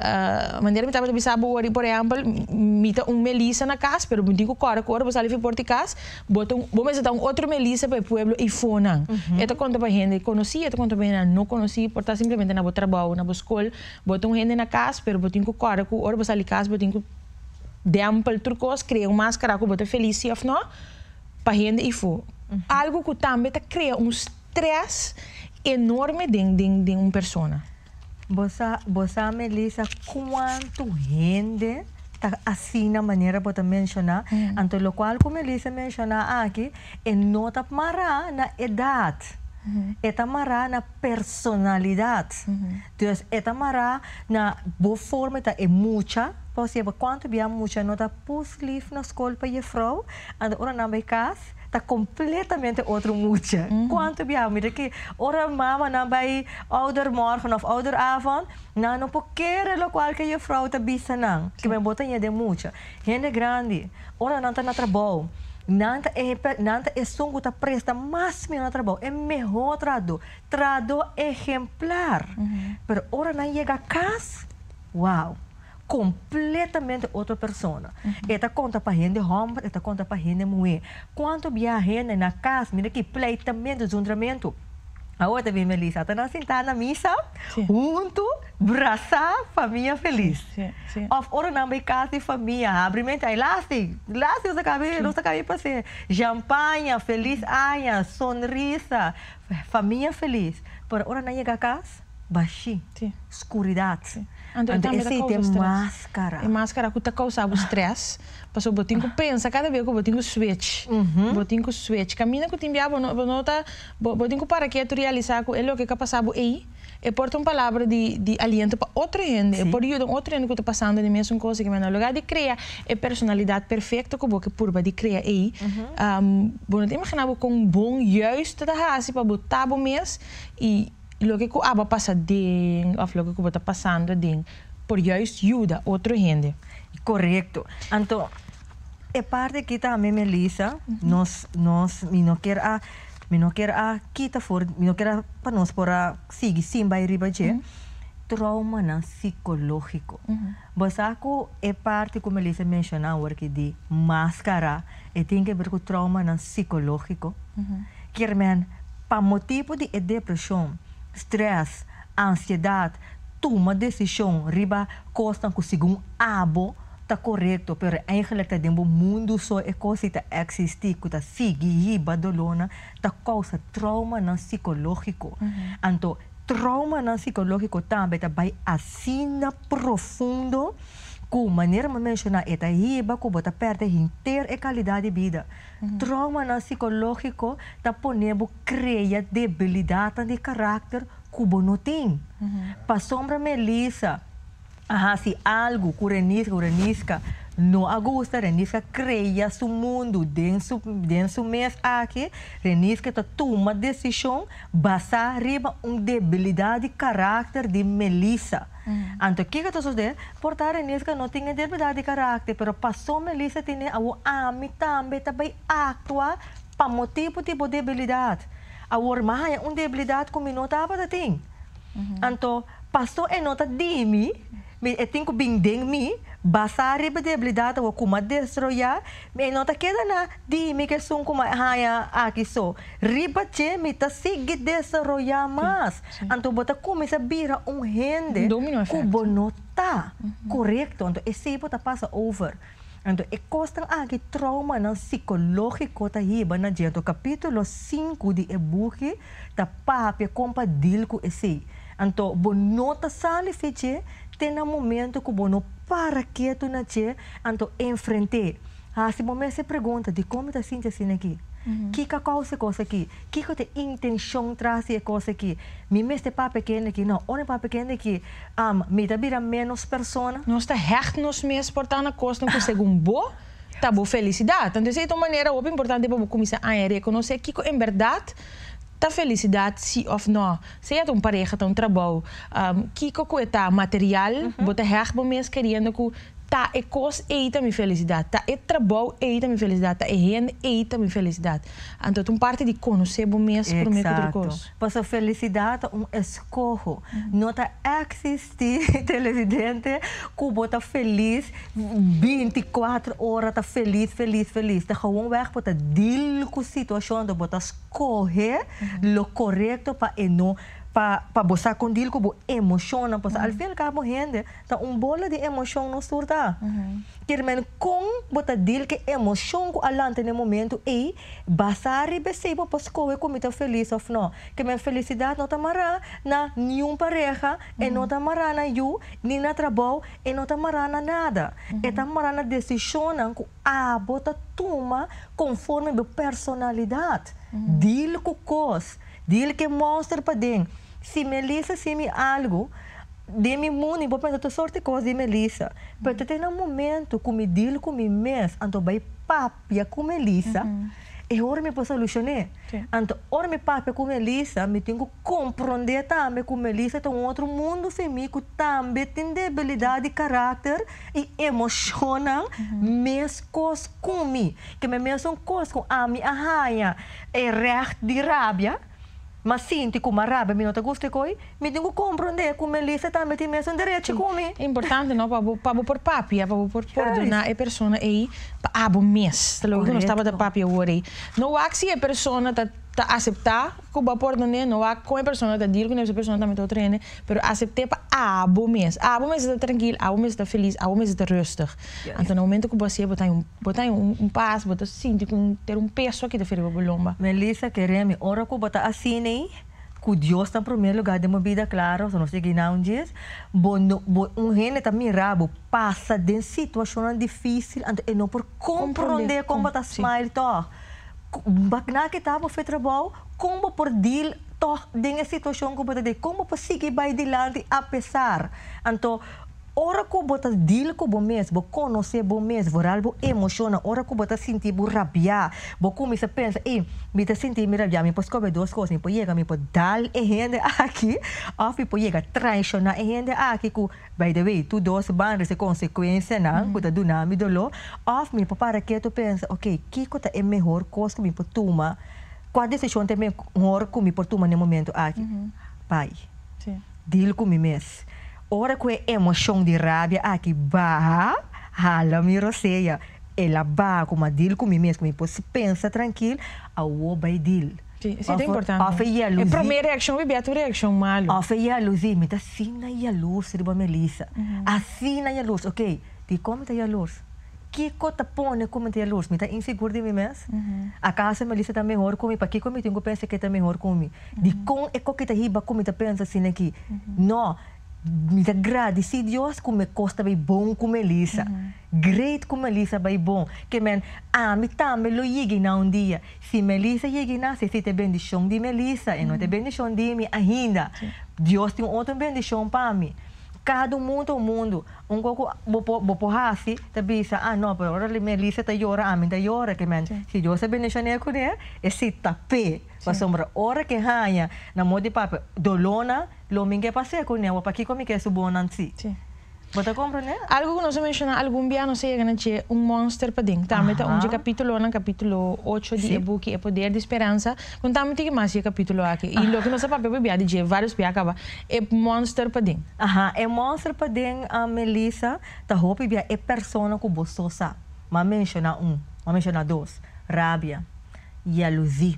A uh, maneira que estava a pensar agora, por exemplo, me tá um melissa na casa, pero me digo cora, cora, você ali por casa, bota um, vamos dar um outro melissa para o pueblo e for não. Esta conta para gente conhecia, esta conta para gente não conhecia, portar simplesmente na boa trabalho, na boa escola, bota um gente na casa, pero bota um cora, cora, você ali casa, bota um dempel trucos, cria uma máscara que bota feliz ou não, para gente e for. Algo que também cria um stress enorme de, de, de uma pessoa. Você, você Melissa, quanto gente está assim na maneira que você mencionar, mm. então o qual como Melissa mencionar aqui, é nota para na idade. Mm-hmm. É tamara na personalidade. Mm-hmm. Então, é tamara na boa forma, é muita. Por exemplo, quanto bem muita nota pus livre na escola para a vrouw, and ora na minha casa, está completamente outro mucha. Mm-hmm. Quanto bem, mira que ora mama na vai ouder morgen of ouder avond, na não poquer lo qual que a vrouw está bisa não, que me bota de mucha. Gente grande, ora não está na trabalho. Nanta é nanta é songo tá presta mais meu trabalho é melhor trado trado exemplar uhum. Pero ora não chega a casa uau completamente outra pessoa uhum. Esta conta para gente homem esta conta para gente mulher quanto viaja na casa mira que pleitamento juntamento. Agora também, Melissa, está sentada na missa, sim. Junto, braçar família feliz. Sim, sim. Of ora não vai casa de família, abrimento aí, lasti, lasti os cabelos, os cabelos para ser. Champanhe, feliz, aia, sonrisa, família feliz. Por ora não chega a casa, baixi, escuridade. Sim. Então, então esse tem máscara. E máscara que está causando stress. Passou o botinho pensa cada vez que o botinho switch. Uhum. Botinho switch. Caminha com o timbiá, bonota, botinho para que tu realizar que é o que está passando aí. E porta uma palavra de, de aliento para outra gente. E por isso, outra gente que está passando a mesma coisa que no lugar de criar a personalidade perfeita que você purba de criar aí. Um, bonota, imaginava com um bom justo da raça para botar o mês e lo que eu aba passa ding, ou lo que eu está passando ding, por juist ajuda outra gente. Correto. Então, é parte que também Melissa, nós nós me não quer a me não quer a kita for, me não quer para nós por a seguir sim vai riba je. Trauma na psicológico. Você ako é parte como Melissa mencionou que de máscara, e tem que ver com trauma na psicológico. Que men para motivo de depressão, stress, ansiedade, toma decisão, riba costa com segundo abo, tá correto, pero eigenlijk tá dentro do mundo só é coisa que existe, que tá sigue riba dolona, tá causa trauma não psicológico. Uhum. Então, trauma não psicológico também tá vai assim na profundo, com maneira de mencionar, é tá riba, que bota perde inteira a qualidade de vida. Uhum. Trauma não psicológico tá ponendo cria debilidade de caráter que não tem. Uhum. Para sombra Melissa, ah, se algo que renisca, renisca, não agusta, renisca cria seu mundo dentro dentro mês aqui, renisca tá toma decisão basar riba uma debilidade de caráter de Melissa. Uhum. Então, o que que tu sucede? Portar renisca não tem debilidade de caráter, pero passou Melissa tem a ami também também atua para motivo tipo de debilidade. A ormaia uma debilidade como não estava da tem. Então, passou e nota de mim, eu tenho que bindem me, basar riba debilidade ou como destroyar, me nota queda na de mim que são como haia aqui só. Riba che me tá sigue desarrollar mais. Então, bota começa a virar um rende, como não tá correto. Então, esse bota passa over. Então, é costa aqui trauma não psicológico tá riba na dia do capítulo cinco de e-book tá papia compa deal com esse. Então, bo nota sali fiche, tem um momento que bo no para quieto na che, então enfrente. Ah, se momento se pergunta de como tá sinta assim aqui. Uhum. Que causa coisa aqui? Que que tem intenção traz a coisa aqui? Me meste para pequeno aqui, não. Olha para pequeno aqui. Um, me dá vira menos persona. Nós tá hecht nos mesmo portar na costa com segundo bo, tá boa felicidade. Então, de certa maneira, o importante é para começar a reconhecer que em verdade tá felicidade sim ou não. Se é um pareja, tá um trabalho, um, que que tá material, uhum. Bota hecht para mesmo querendo que tá é coisa eita minha felicidade, tá é trabalho eita minha felicidade, tá é renda eita minha felicidade. Então, uma parte de conhecer o mesmo para mim outra coisa. Para a felicidade um escorro, uhum. Não tá existir televidente que bota feliz vinte e quatro horas tá feliz, feliz, feliz. Tá gewoon weg para deal com a situação, de bota escorrer o correto para não para para você condil com emoção, não posso. Al fim cabo rende, tá um bola de emoção no surta. Que men com bota deal que emoção com alante no momento e basari becebo para escolher como tá feliz ou não. Que men felicidade não tá mará na nenhum pareja, e não tá mará na you, nem na trabalho, e não tá mará na nada. E tá mará na decisão que a bota toma conforme a personalidade. Deal com coisa, deal que mostra para dentro. Se Melissa se me algo, de me mundo, vou pensar toda sorte de coisa de Melissa. Mas tem um momento que me deal com mim mesmo, então vai papia com Melissa, e hora me posso solucionar. Então, hora me papia com Melissa, me tenho que compreender também com Melissa, tem um outro mundo feminino que também tem debilidade de caráter e emociona mesmo coisas comigo. Que me mesmo coisas com a minha arranha, é react de rábia. Mas sinto que uma raba me não te gosta coi, me tenho que compreender que Melissa também tem mesmo direito comigo. É importante não para para por papia, para por ordenar a pessoa aí para abo mês. Logo não estava da papia agora. Não há que se a pessoa tá ta aceitar que o vapor não é não há com a pessoa da deal com essa pessoa também está treine, pero aceitar para abo mês, abo mês está tranquilo, abo mês está feliz, abo mês está rustig. Yes. Então no momento que você botar um botar um um passo, botar sentir com ter um peso aqui da feira bolomba. Melissa queremos ora que botar assim nem que Deus está em primeiro lugar de minha vida, claro, se não sei não diz, um rene também rabo passa de situação difícil, então é não por compreender como está smile to. Bakna kita po fe trabalho, como por deal to dengan situação que bota de como por seguir vai dilante apesar. Então, ora que bota deal com bom mês, bo conhecer bom mês, voral bo emociona, ora que bota sentir bo rabia, bo começa a pensar, ei, me tá sentir me rabia, me posso comer duas coisas, me pode chegar, me pode dar e rende aqui, ou me pode chegar traicionar e rende aqui, que by the way, tu dois bandas de consequência, não, que tá do nome do lo, ou me pode para que tu pensa, ok, que coisa é melhor coisa que me pode tomar, qual decisão é melhor que me pode tomar no momento aqui, pai, deal com me mês. Ora que a emoção de rabia aqui barra, hala me roceia. Ela barra como a deal comigo mesmo, me posso pensar tranquilo, a o vai deal. Sim, isso é importante. A feia luz. A primeira reação é a tua reação malo. A feia luz, me tá assim na ia luz, riba Melissa. Assim na ia luz, ok? Di como tá ia luz? Que cota põe como tá ia luz? Me tá inseguro de mim mesmo? A casa Melissa tá melhor comigo, para que comigo tenho que pensar que tá melhor comigo. Di com é que tá riba como tá pensa assim aqui. Não. Me agrade se Deus como costa bem bom com Melissa, great com Melissa bem bom, que men ah me tá me lo llegue na um dia, se Melissa llegue na se te bendição de Melissa e não te bendição de mim ainda, Deus tem outra bendição para mim. Cada mundo mundo, um pouco bopo hasi, te bisa ah não, pero ora Melissa tá llora, a mim tá llora que men se Deus bendição é com ele, é se tape. Para sombra hora que hanya na modi papa dolona lo mingue passei com ela para que como que é subonansi. Sim. Bota compra né? Algo que nós mencionar algum dia não sei que é um monster para dentro. Também tá um de capítulo na capítulo oito de e-book é poder de esperança. Quando também tem mais de capítulo aqui. E lo que nós papel bebia de vários bia acaba é monster para dentro. Aha, é monster para dentro a Melissa tá hope bia é persona que você sabe. Mas menciona um, mas menciona dois, rabia, jealousy,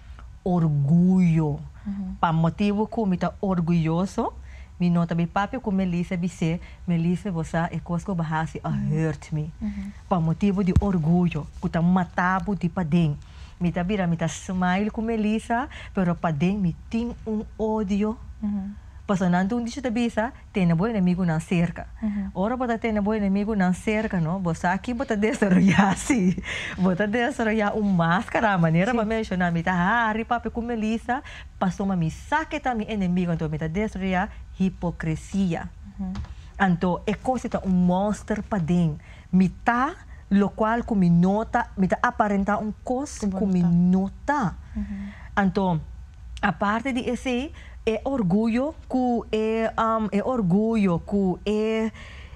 orgulho. Uhum. Para motivo que me está orgulhoso, me nota bem papel com Melissa dizer, Melissa você é coisa que bahasi a hurt me. Uhum. Para motivo de orgulho, que está matado de padem. Me está vira, me está smile com Melissa, pero padem me tem um ódio. Uhum. Passando um dia de bisa, tem um bom inimigo na cerca. Uhum. Ora bota tem um bom inimigo na cerca, não? Você aqui bota desarrollar sim, bota desarrollar um máscara, a maneira para mencionar, me tá hari papi com Melissa, passou uma missake também inimigo, então me tá desarrollar hipocrisia. Uhum. Então é coisa tá um monster para dentro, me tá lo qual com me nota, me tá aparentar um coisa com me nota. Uhum. Então a parte de esse é orgulho, que é, um, é orgulho, que é,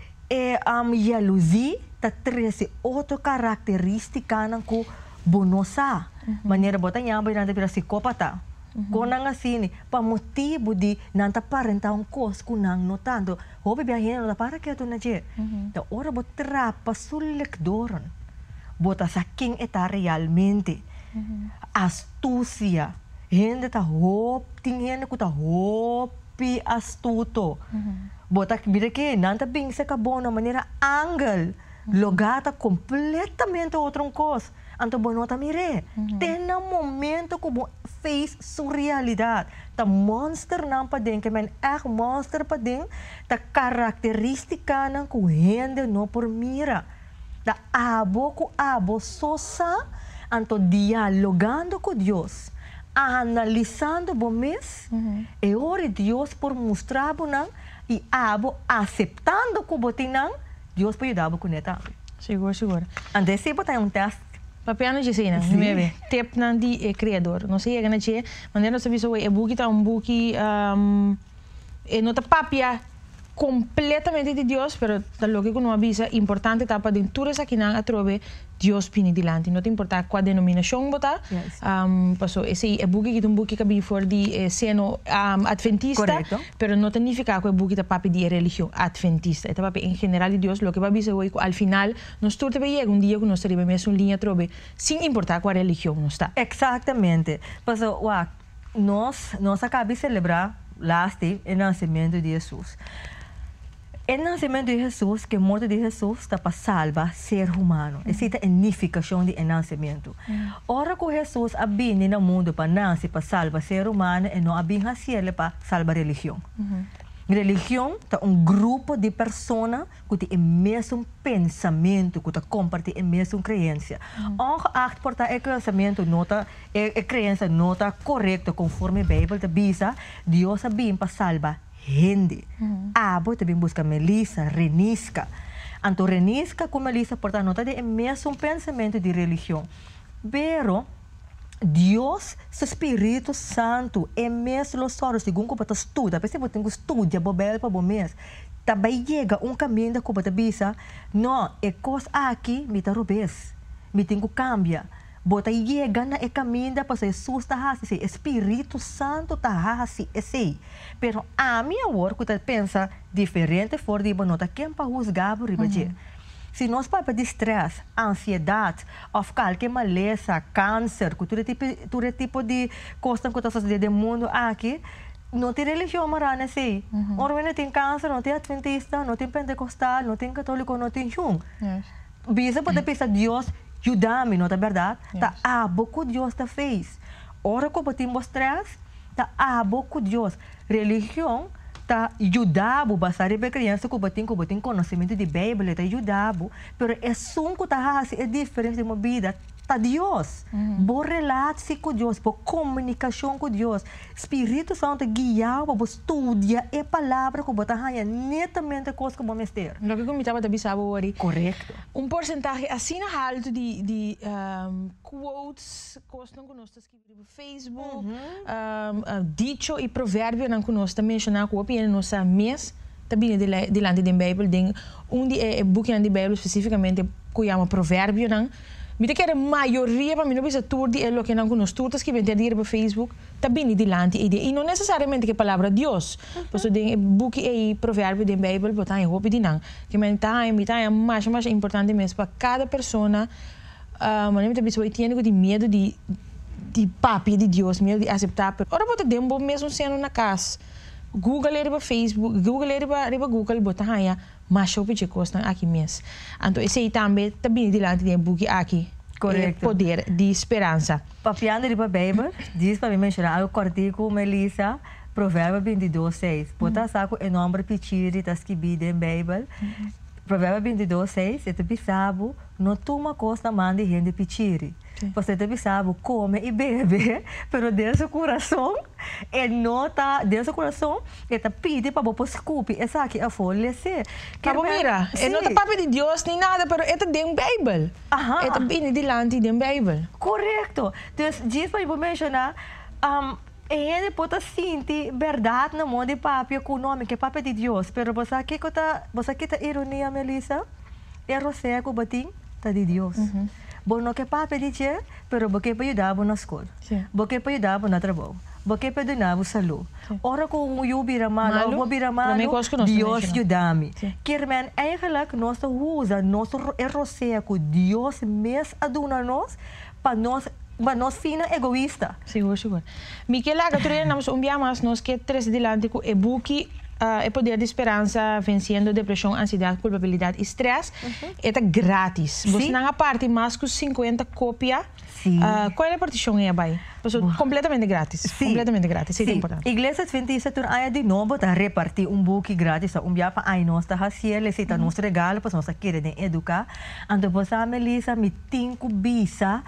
é um, jealousy, tá traz outra característica que bonosa. Uhum. Maneira botar nhamba e nada vira psicópata. Uhum. Quando não assim, para motivo de não tá parentar um coisa que não notando, houve bem não tá para que tu não je. Então ora botar para sulek doron, botar sa quem está realmente, uhum. Astúcia. Gente tá hop, tem gente que tá hopi astuto. Bota que vira que não tá bem se acabou na maneira angle, lugar tá completamente outra coisa. Então bom nota mire, tem um momento como fez sua realidade. Tá monster não para dentro, que men é monster para dentro, tá característica não que gente não por mira. Tá abo com abo sosa, então dialogando com Deus. Analisando bom mês, uhum. E ora Deus por mostrar não e abo aceitando que botin não, Deus pode dar com neta. Seguro, seguro. Ande se botar um teste. Papai não disse não, me vê. Tep não de criador, não sei que não é, mas não sabe se o e-book tá um book, um, e não tá papia completamente de Deus, pero da lo que não avisa, importante tá para dentro essa que não atrove Deus pini dilante. Não te importa qual denominação botar. Yes. Um, passo esse é buque que um buque que bem for de eh, seno um, adventista, Correcto. pero não significa que é buque da papi de religião adventista. É papi em geral de Deus, lo que vai avisa hoje, al final nós tudo vai chegar um dia que nós teremos mesmo linha trove, sem importar qual religião nós está. Exatamente. Passo, uá, nós, nós acabamos de celebrar last o nascimento de Jesus. O nascimento de Jesus, que a morte de Jesus está para salvar ser humano. Essa é a unificação de nascimento. Ora que Jesus ha vindo no mundo para nascer, para salvar ser humano, e não ha vindo a para salvar religião. Religião é um grupo de pessoas que tem o mesmo pensamento, que compartilham a mesma crença. Ongeacht por tal pensamento, nota, a crença não está correta conforme a Bíblia diz, Deus ha vindo para salvar gente. Mm-hmm. Abo também busca Melissa, Renisca. Anto Renisca com Melissa, portanto, não tem o mesmo pensamento de religião. Pero, Deus, o Espírito Santo, é mesmo os horas, segundo que você estuda, porque você tem que estudar, bobel para mês, também chega um caminho que você diz, não, é coisa aqui, me está roubes, me tem que cambiar. Bota chega na e caminho para Jesus tá assim, Espírito Santo tá assim, esse. Pero a minha work que pensa diferente for de nota quem para juzgar por ribaje. Se nós para de stress, ansiedade, ou qualquer maleza, câncer, que todo tipo, todo tipo de coisa que está sucedendo no mundo aqui, não tem religião marana assim. Uhum. Ora, não tem câncer, não tem adventista, não tem pentecostal, não tem católico, não tem jung. Yes. Bisa pode pensar Deus ajuda-me, não é verdade? Yes. Tá abo que Deus te fez. Ora que você mostras, tá abo que Deus. Religião tá ajudando bastante para criança que você tem que tem conhecimento de Bíblia, tá ajudando. Pero é som que tá assim é diferente de uma vida. Tá Deus. Mm-hmm. Bo relação com Deus, bo comunicação com Deus. Espírito Santo guiar para estudar a palavra que você tem netamente coisa que você mestre. Lo que eu estava também sabe hoje. Correto. Um porcentagem assim alto de de um, quotes que nós nós escrevemos no Facebook, mm-hmm. um, uh, dicho e provérbio que nós mencionamos que opinião nossa mês também delante da Bíblia, tem um de é book de Bíblia especificamente que chama provérbio não. Mita que a maioria para mim não precisa tudo é o que não nós tudo que vem ter no Facebook também delante e não necessariamente que a palavra Deus, porque tem book e provérbio da Bíblia botar em roupa de não que men time time mais mais importante mesmo para cada pessoa. Uh, mas também pessoa tem de medo de de papi de Deus, medo de aceitar. Ora bota dembo mesmo sendo na casa. Google ele para Facebook, Google ele para Google bota aí mas eu pedi coisa aqui mesmo. Então esse aí também também delante de book aqui. Correto. É poder de esperança. Papiando de Bíblia, diz para mim mencionar o cortico Melissa, Provérbio vinte e dois, seis. Bota saco o nome pitiri tas que bide em Bíblia. Provérbio vinte e dois, seis, você te sabe, não toma coisa mande gente pitiri. Você te sabe, come e bebe, pero dentro do coração, e nota dentro do coração, e te pede para você desculpe, essa aqui é falecer. Que mira, é não é papo de Deus nem nada, pero é de um Bíblia. É também delante de um Bíblia. Correto. Então, diz para eu mencionar, um, ele pode sentir verdade no mundo de papo econômico, é papo de Deus, pero você aqui que tá, você aqui tá ironia, Melissa, é você que batim, tá de Deus. Uhum. Bom, não que papo de Deus, pero porque para ajudar na escola, porque para ajudar na trabalho, porque para ajudar na saúde. Ora com o eu vira malo, eu vira malo, Deus ajuda-me. Quermen, eigenlijk nós usa nosso é que Deus mesmo aduna nós para nós para nós fina egoísta. Seguro, seguro. Miquel, agora tu nós um dia mais nós que três delante com e-book Uh, é poder de esperança vencendo depressão, ansiedade, culpabilidade e estresse. Uh-huh. É grátis. Você não parte mais que cinquenta cópias. Uh, qual é a partição é aí? Completamente grátis. Sim. Completamente grátis. Isso é importante. Igreja Adventista tu aí de novo tá repartir um book grátis. Um dia para aí nós tá haciendo, se tá nos regalo para nós querem educar. Então você Melissa me tinco bisa.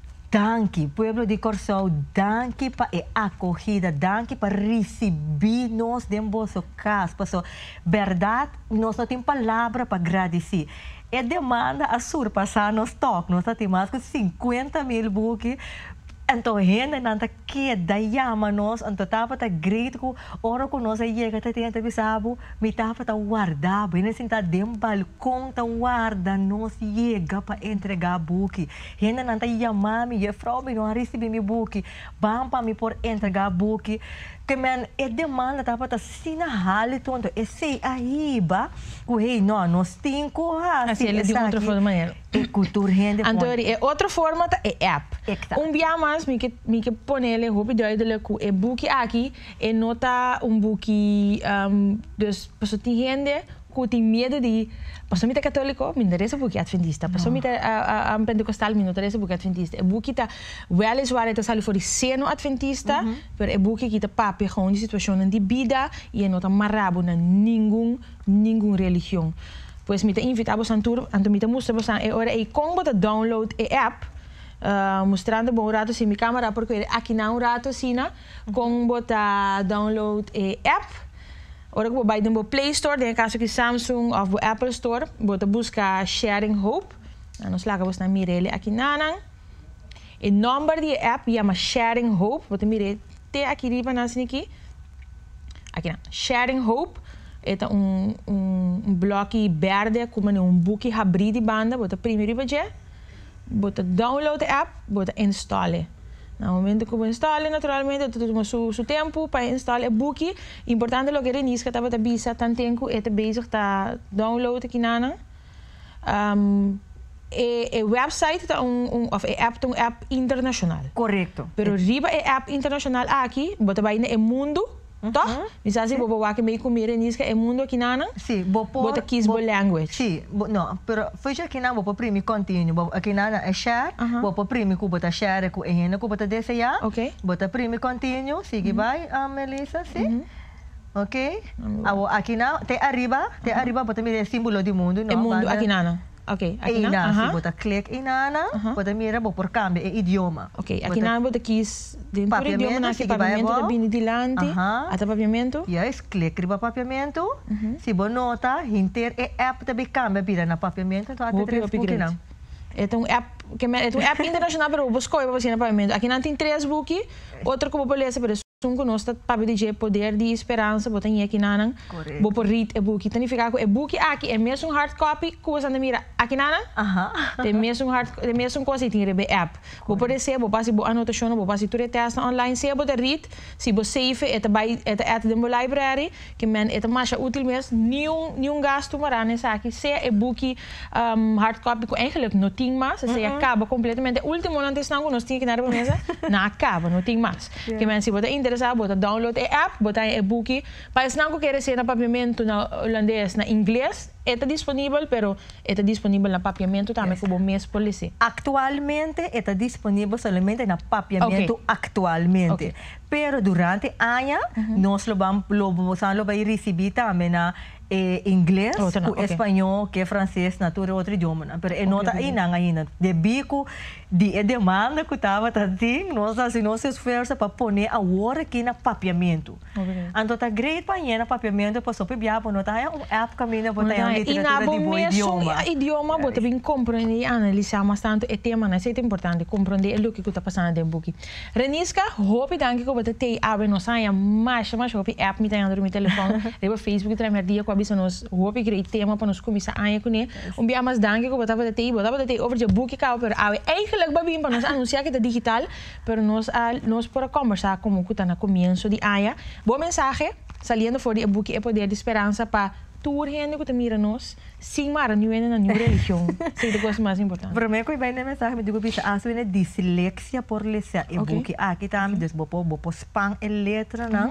Danke, pueblo de Corsol, danke para a acolhida, danke para receber nós de vosso casa. Porque, verdade, nós não temos palavra para agradecer. E demanda a surpassar nos toques. Nós temos mais de cinquenta mil buques. Então, gente, nanta que da llama nos, então tava tá grito com ora com nós aí chega tá tenta bisabo, me tava tá guardar, bem assim tá dem balcão tá guarda nós chega para entregar book. Gente, nanta llama me e frau me não recebi mi book, bam para me por entregar book. Que man é demanda tava tá sina hali tonto, é sei aí ba, o rei não, nós cinco ha, assim ele de outra forma maneira. É cultura gente. Antori é outra forma tá é app. Um dia mais me que me que ponele roupa de ele com é book aqui é nota um book um dos pessoas tem gente que tem medo de passou mita católico me interessa book adventista passou mita a a pentecostal me interessa book adventista é book tá well is waar het sal voor seno adventista pero é book que tá papi gewoon die situação de vida e é nota marabo na nenhum nenhum religião pois me te invitamos a tour anto me te mostramos é hora e como te download a app Uh, mostrando bom rato se minha câmera porque aqui não um rato sina com botar download a app ora que vai no Play Store tem caso que Samsung ou Apple Store bota busca Sharing Hope nós lá vamos na mirele aqui nanang o número de app chama Sharing Hope bota mirele te aqui riba na aqui aqui na Sharing Hope é um um um bloco verde como um book abrir de banda bota primeiro riba já bota download a app, bota installe. No momento que você instale, naturalmente, tu toma seu su tempo para instalar o book. Importante lo que Renis que estava bisa tanto tempo é bezig tá download aqui na um e, e website tá um um of a app um app internacional. Correto. Pero riba é app internacional aqui, bota vai no mundo. Tá? Mas assim, vou botar que meio comer nisso que é mundo aqui não? Sim, vou pôr. Bota kiss bo language. Sim, não, pero foi já aqui não vou pôr primi contínuo, aqui não é share, vou pôr primi que bota share com e não que bota desejar. Ok. Bota primi contínuo, sigue vai, a Melissa, sim. Ok? Aqui não, te arriba, te arriba bota me símbolo do mundo, não? É mundo aqui não. Ok, aqui não. Ina, se bota click inana, uh -huh. bota mira vou por câmbio é idioma. Ok, aqui não bota kiss dentro do idioma na que papiamento da bini dilante, até papiamento. Yes, click riba papiamento. Se bo nota, hinter é app também câmbio bira na papiamento, então até três book não. É um app que é um app internacional pero vou escolher para você na papiamento. Aqui não tem três book, outro que vou beleza pero um conosco para dizer poder de esperança botar aqui na vou por read e book significa que e book aqui é mesmo hard copy que você anda mira aqui na tem mesmo hard tem mesmo coisa tem rebe app vou por ser vou passar boa anotação vou passar tudo teste online se vou read se vou save é vai é é da library que man é mais útil mesmo nenhum nenhum gasto para nessa aqui se é book um, hard copy que eigenlijk não tem mais se acaba completamente último não tem não nós tinha que na mesa não acaba não tem mais que man se botar interessado bota download a app bota e book para se não quer ser na papiamento na holandês na inglês está disponível pero está disponível na papiamento também yes. como mês policy atualmente está disponível somente na papiamento okay. actualmente okay. pero durante año uh-huh. nós lo vamos lo vamos a lo vai receber também na eh, inglês, oh, o okay. espanhol, que é francês, natura outro idioma. Né? Pero é nota aí não ainda. De bico, de é demanda que estava assim, nós assim nós esforço para pôr a hora aqui na papiamento. Então tá great para ir na papiamento, para só pegar para nota é um app caminho para ter uma literatura de bom idioma. Idioma, bota bem compreender, analisar bastante o tema, né? Isso é importante, compreender o que está passando dentro do book. Renisca, hope danke que você tem abre nossa mais mais hope app me tem no meu telefone, leva Facebook também dia com bisa nos hopi great tema para nos começar a ir com ele. Um dia mais danke que eu estava de botava de over de book cá, pero eigenlijk babim para nos anunciar que é digital, pero nos nos para conversar como que está na começo de aia. Boa mensagem, saliendo fora de book é poder de esperança para tour gente que mira nos, sim mara new na new religião. Sei de coisa mais importante. Para mim que vai na mensagem me digo bisa a sua dislexia por ler e book aqui tá me des bopo bopo spam e letra não,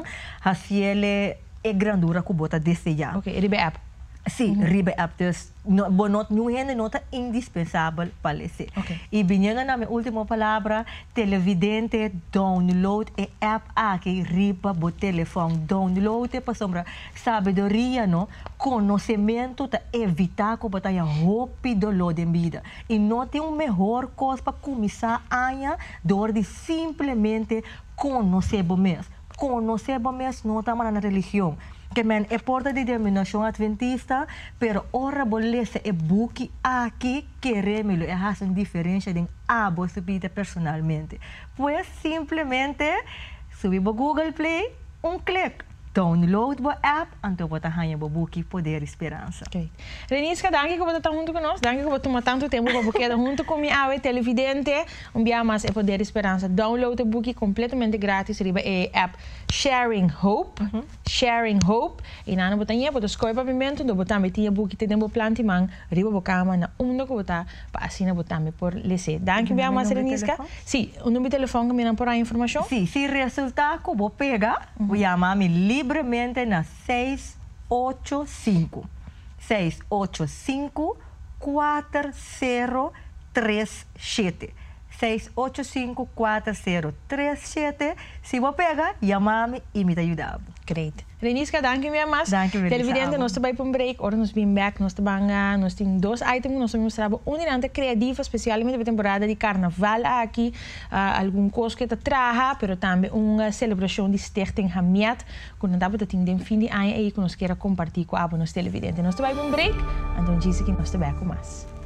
haciele é grandura que bota desejar. Ok, ribe app. Sim, uhum. ribe app. Dus, no, bonot, não é nota indispensável para ler. Okay. E vinha na minha última palavra, televidente, download e app aqui, riba, bo telefone, download, para sombra, sabedoria, no? Conhecimento, para evitar que botar rápido lo de vida. E não tem uma melhor coisa para começar a ganhar, dor de simplesmente conhecer o mesmo. Conhecer o mesmo não está na religião. que men é porta de denominação adventista, pero ora bolese e buki aqui queremos é a diferença de abo sua vida personalmente. Pues simplesmente subir para Google Play, um clique. Download o app, então você ganha o book Poder Esperança. Okay. Reniska, danke que você está junto conosco. Danke que você tomou tanto tempo para você junto com minha ave televidente. Um dia mais é Poder Esperança. Download o book completamente grátis. Riba é app Sharing Hope. Uh -huh. Sharing Hope. E na na botanha, você escolhe o pavimento, do botar metia book te demo plantimang. Riba o cama na um do que botar para assim na botar me por lese. Danke bem mais Reniska. Sim, o número de telefone que me dá por a informação. Sim, se resultar que vou pegar, vou chamar me livremente na seis oito cinco, seis oito cinco, quatro zero três sete. seis oito cinco, quatro zero três sete. Se vou pegar, chamar-me e me ajudar. Great. Reniska, danke weer mas. Danke weer. Televidente, nós estamos para um break. Ora, nós vim back, nós estamos nós temos dois items, nós vamos mostrar um dinante criativo, especialmente para a temporada de carnaval aqui. Uh, algum coisa que te traga, mas também uma celebração de Stichting Hamiet, que nós estamos tendo em fim de ano e que nós queremos compartilhar com a nossa televidente. Nós estamos para um break, então diz que nós estamos com mais.